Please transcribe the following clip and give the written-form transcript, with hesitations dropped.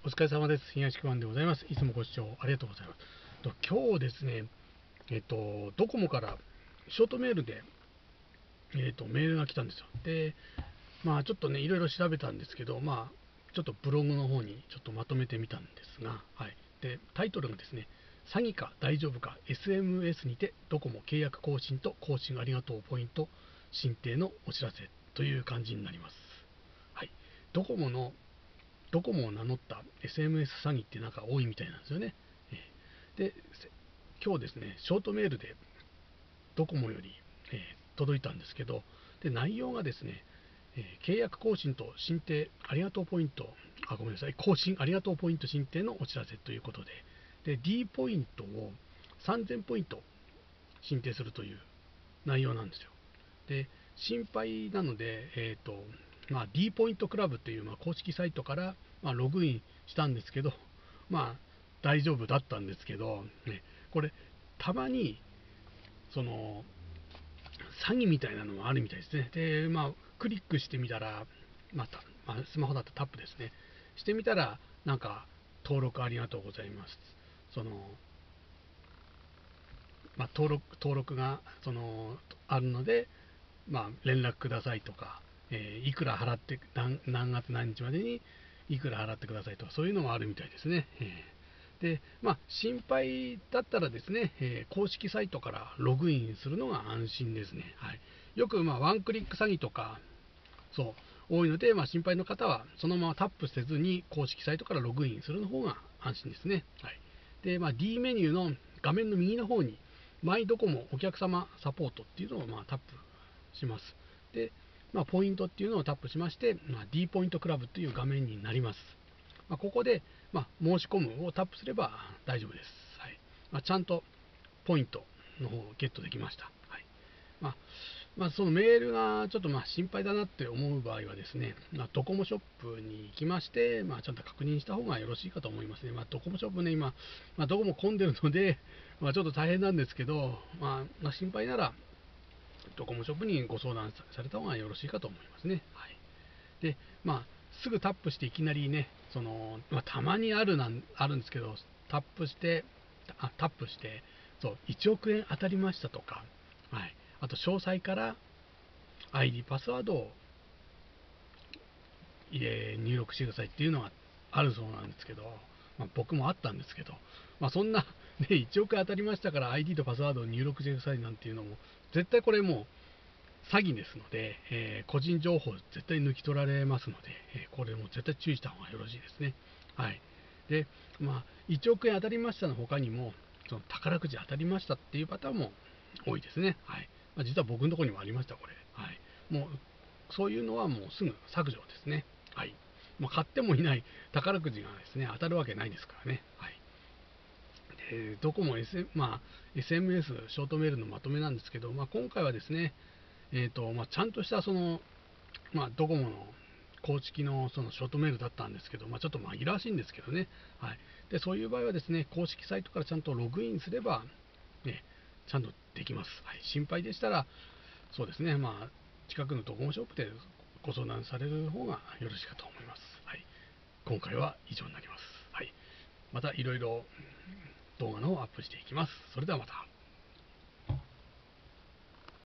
お疲れ様です。東区湾でございます。いつもご視聴ありがとうございます。今日ですね、ドコモからショートメールで、メールが来たんですよ。で、ちょっとね、いろいろ調べたんですけど、ちょっとブログの方にちょっとまとめてみたんですが、はい。で、タイトルがですね、詐欺か大丈夫か SMS にてドコモ契約更新と更新ありがとうポイント申請のお知らせという感じになります。はい。ドコモを名乗った SMS 詐欺ってなんか多いみたいなんですよね。で、今日ですね、ショートメールでドコモより、届いたんですけど、で内容がですね、契約更新と申請ありがとうポイント、ごめんなさい、更新ありがとうポイント申請のお知らせということで、D ポイントを3000ポイント申請するという内容なんですよ。で、心配なので、D ポイントクラブという公式サイトから、ログインしたんですけど、大丈夫だったんですけど、ね、これ、たまにその詐欺みたいなのもあるみたいですね。で、クリックしてみたら、スマホだとタップですね。してみたら、なんか、登録ありがとうございます。その登録があるので、連絡くださいとか、いくら払って何月何日までにいくら払ってくださいとか、そういうのもあるみたいですね。で、心配だったらですね、公式サイトからログインするのが安心ですね。はい、よくワンクリック詐欺とか多いので、心配の方はそのままタップせずに公式サイトからログインするの方が安心ですね。はい、で、D メニューの画面の右の方にマイドコモお客様サポートっていうのをタップします。で、ポイントっていうのをタップしまして、D ポイントクラブという画面になります。ここで、申し込むをタップすれば大丈夫です。はい、ちゃんとポイントの方をゲットできました。はい、そのメールがちょっと心配だなって思う場合はですね、ドコモショップに行きまして、ちゃんと確認した方がよろしいかと思いますね。ドコモショップね、今、どこも混んでるので、ちょっと大変なんですけど、心配なら、ドコモショップにご相談された方がよろしいかと思いますね。はい、で、すぐタップしていきなりね、たまにあるんですけど、タップして、1億円当たりましたとか、はい、あと詳細から ID パスワードを入力してくださいっていうのがあるそうなんですけど、僕もあったんですけど、そんな、ね、1億円当たりましたから ID とパスワードを入力してくださいなんていうのも、絶対これもう詐欺ですので、個人情報絶対抜き取られますので、これも絶対注意した方がよろしいですね。はい。で、1億円当たりましたの他にも、その宝くじ当たりましたっていうパターンも多いですね。はい。実は僕のところにもありました、これ。はい。もう、そういうのはもうすぐ削除ですね。はい。買ってもいない宝くじがですね、当たるわけないですからね。はい。で、どこも、SMS ショートメールのまとめなんですけど、今回はですね、ちゃんとしたドコモの公式のそのショートメールだったんですけど、ちょっと紛らわしいんですけどね、はい、でそういう場合はですね、公式サイトからちゃんとログインすれば、ね、ちゃんとできます。はい、心配でしたら、そうですね、近くのドコモショップでご相談される方がよろしいかと思います。はい、今回は以上になります。はい、またいろいろ動画の方をアップしていきます。それではまた。